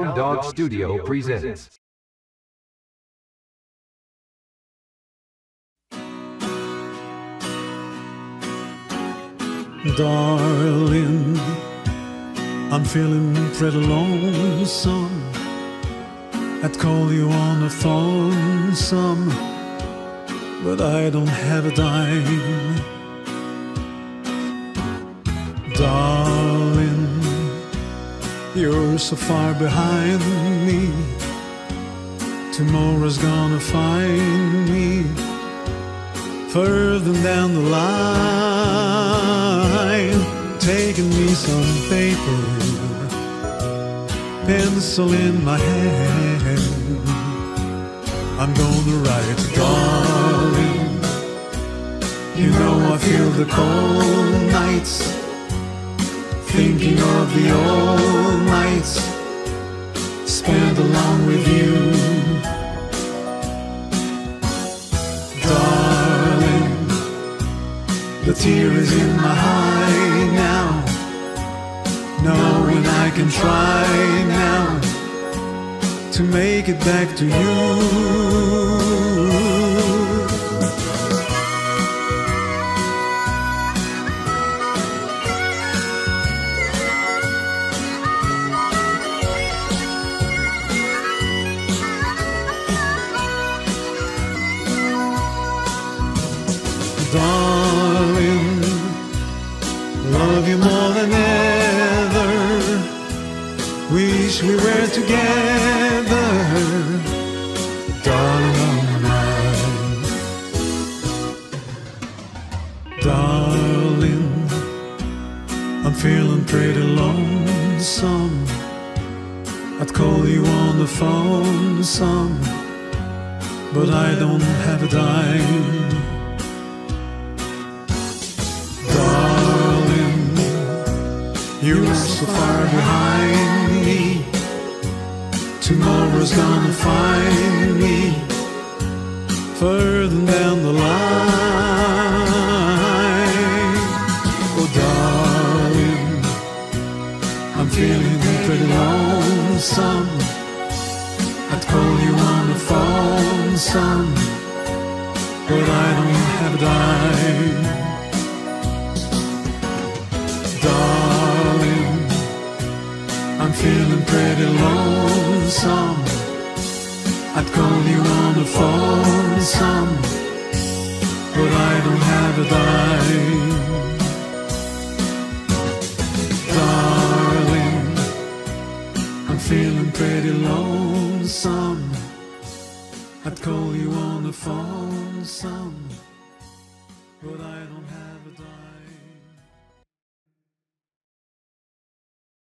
Dog Dog Studio presents. Darling, I'm feeling pretty lonesome. I'd call you on the phone some, but I don't have a dime. Darling, you're so far behind me. Tomorrow's gonna find me further down the line. Taking me some paper, pencil in my hand. I'm gonna write, darling, you know I feel the cold nights, thinking of the old nights spent along with you. Darling, the tear is in my eye now, knowing I can try now to make it back to you. Darling, love you more than ever. Wish we were together, darling, darling, I'm feeling pretty lonesome. I'd call you on the phone some, but I don't have a dime. You're so far behind me. Tomorrow's gonna find me further down the line. Oh darling, I'm feeling pretty lonesome. I'd call you on the phone some, but I don't have a dime. I'm feeling pretty lonesome. I'd call you on the phone some, but I don't have a dime. Darling, I'm feeling pretty lonesome. I'd call you on the phone some, but I don't have a dime.